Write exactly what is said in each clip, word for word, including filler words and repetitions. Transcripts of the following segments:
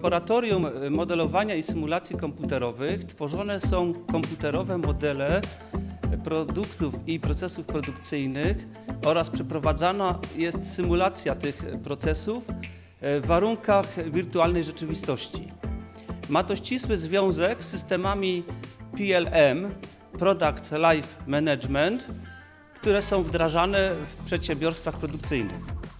laboratorium modelowania i symulacji komputerowych tworzone są komputerowe modele produktów i procesów produkcyjnych oraz przeprowadzana jest symulacja tych procesów w warunkach wirtualnej rzeczywistości. Ma to ścisły związek z systemami P L M, Product Life Management, które są wdrażane w przedsiębiorstwach produkcyjnych.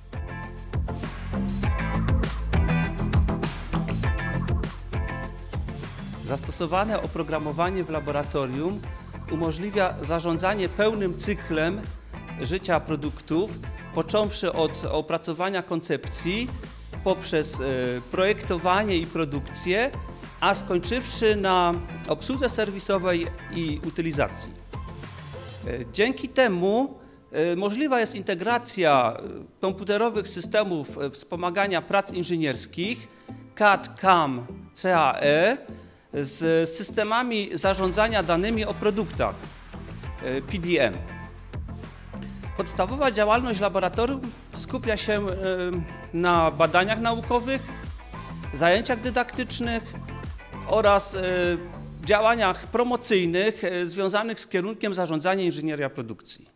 Zastosowane oprogramowanie w laboratorium umożliwia zarządzanie pełnym cyklem życia produktów, począwszy od opracowania koncepcji, poprzez projektowanie i produkcję, a skończywszy na obsłudze serwisowej i utylizacji. Dzięki temu możliwa jest integracja komputerowych systemów wspomagania prac inżynierskich C A D, C A M, C A E z systemami zarządzania danymi o produktach P D M. Podstawowa działalność laboratorium skupia się na badaniach naukowych, zajęciach dydaktycznych oraz działaniach promocyjnych związanych z kierunkiem zarządzania inżynieria produkcji.